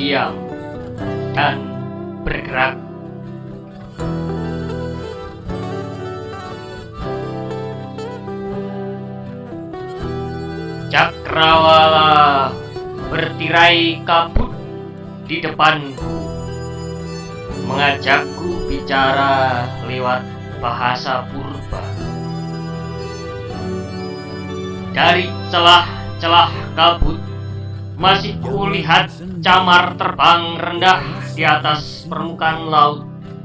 diam dan bergerak. Cakrawala bertirai kabut di depanku, mengajakku bicara lewat bahasa purba. Dari celah-celah kabut masih kulihat camar terbang rendah di atas permukaan laut.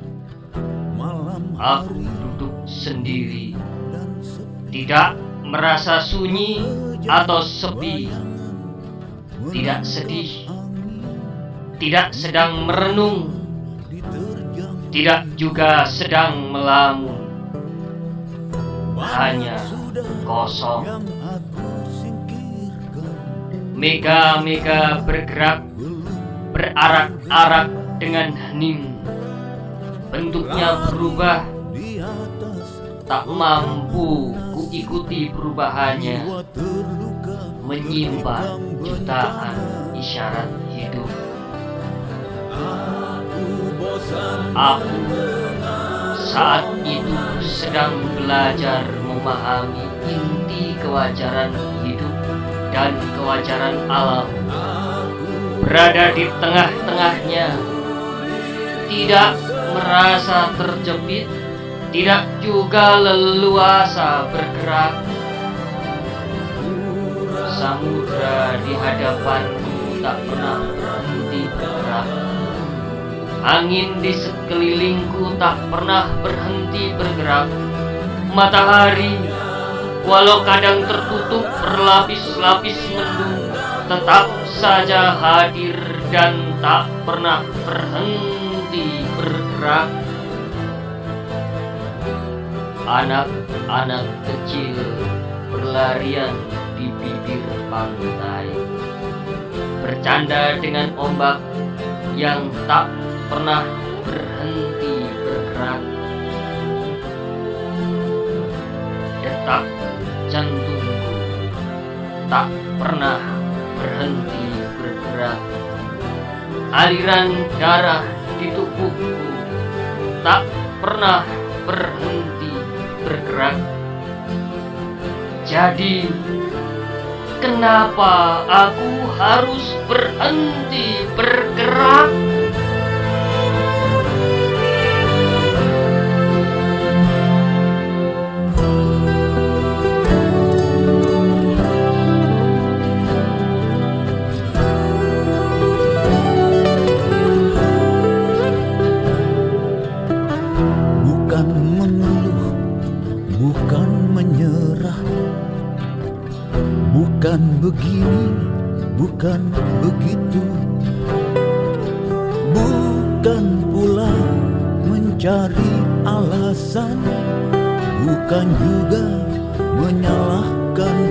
Aku duduk sendiri, tidak merasa sunyi atau sepi, tidak sedih, tidak sedang merenung, tidak juga sedang melamun. Hanya kosong. Mega-mega bergerak, berarak-arak dengan hening. Bentuknya berubah, tak mampu kuikuti perubahannya, menyimpan jutaan isyarat hidup. Aku saat itu sedang belajar memahami inti kewajaran hidup dan kewajaran alam. Berada di tengah-tengahnya, tidak merasa terjepit, tidak juga leluasa bergerak. Samudra di hadapanku tak pernah berhenti bergerak. Angin di sekelilingku tak pernah berhenti bergerak. Matahari, walau kadang tertutup berlapis-lapis mendung, tetap saja hadir dan tak pernah berhenti bergerak. Anak-anak kecil berlarian di bibir pantai, bercanda dengan ombak yang tak pernah berhenti bergerak. Detak jantungku tak pernah berhenti bergerak. Aliran darah di tubuhku tak pernah berhenti bergerak. Jadi, kenapa aku harus berhenti bergerak? Bukan mengeluh, bukan menyerah, bukan begini, bukan begitu, bukan pula mencari alasan, bukan juga menyalahkan